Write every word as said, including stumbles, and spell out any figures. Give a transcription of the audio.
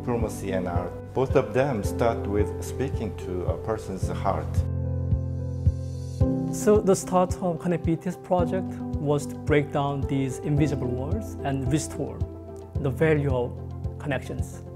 diplomacy and art. Both of them start with speaking to a person's heart. So the start of Connectivity's project was to break down these invisible walls and restore the value of connections.